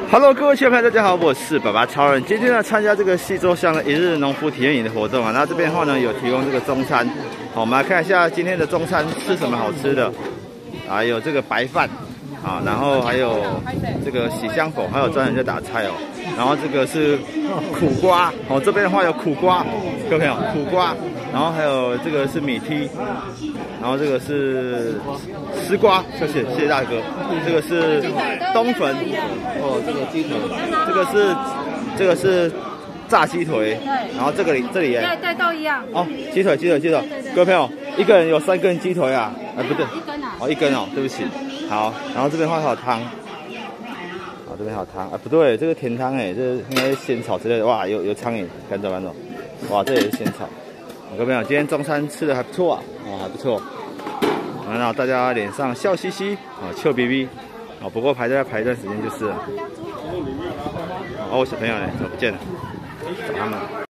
Hello， 各位球友大家好，我是爸爸超人。今天呢，参加这个西周乡的一日农夫体验营的活动啊。那这边的话呢，有提供这个中餐。好，我们来看一下今天的中餐吃什么好吃的啊？有这个白饭啊，然后还有这个喜香粉，还有专人在打菜哦。然后这个是苦瓜哦，这边的话有苦瓜，各位朋友，苦瓜。然后还有这个是米梯，然后这个是丝瓜，谢谢大哥。这个是冬粉哦，这个鸡腿，这个是炸鸡腿，然后这里对，都一样。 哦，鸡腿，各位朋友，一个人有3根鸡腿啊，不对， 一根啊， 哦，1根哦，对不起。好，然后这边的话还有汤，好，这边还有汤啊，不对，这个甜汤哎，这应该是仙草之类的，哇，有苍蝇，看着哇，这也是仙草。各位朋友，今天中餐吃的还不错啊，还不错。然后大家脸上笑嘻嘻啊，笑眯眯啊，不过排队要排一段时间就是了。哦，小朋友呢，怎么不见了？找他们。